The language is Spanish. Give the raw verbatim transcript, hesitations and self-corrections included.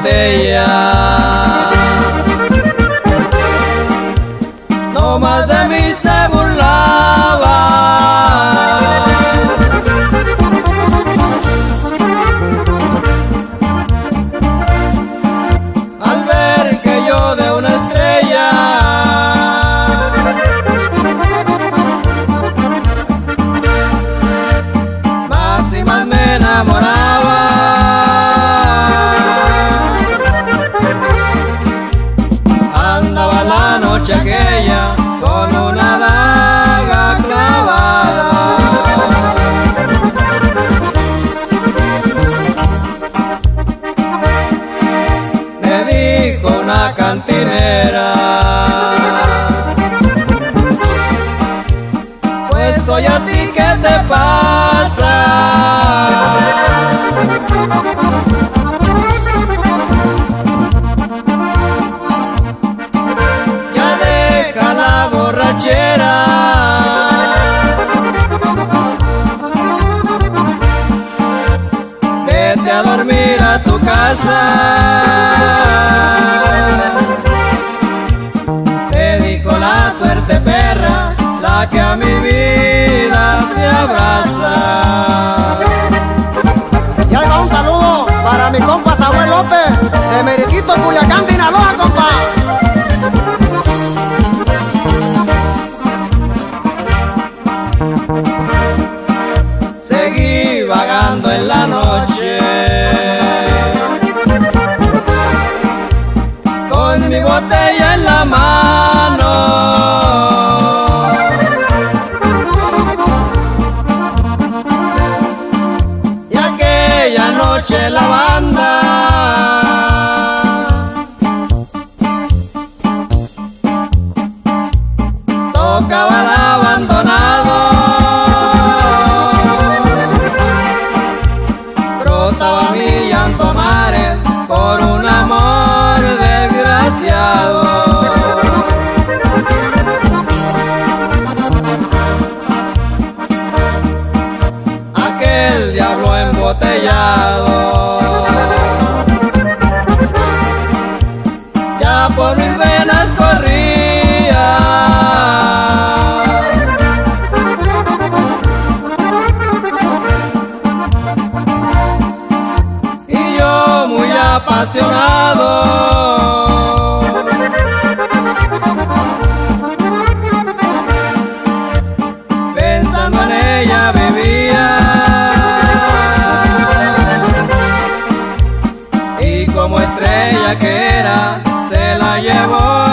botella. No más de mí se burlaba, al ver que yo de una estrella más y más me enamoraba. Andaba la noche aquella con una daga clavada, me dijo una cantinera, pues soy a ti, ¿qué te pasa? Ya deja la borrachera, vete a dormir a tu casa. Te dijo la suerte perra, la que a mi vida se abraza. Y ahí va un saludo para mi compa Samuel López, de Meriquito, Culiacán, Sinaloa, compa. Seguí vagando en la noche con mi botella en la mano, y aquella noche la banda tocaba el abandonado, brotaba mi llanto a mares por un amor desgraciado. Aquel diablo embotellado ya por mis venas corría, y yo muy apasionado pensando en ella vivía, y como estrella que era se la llevó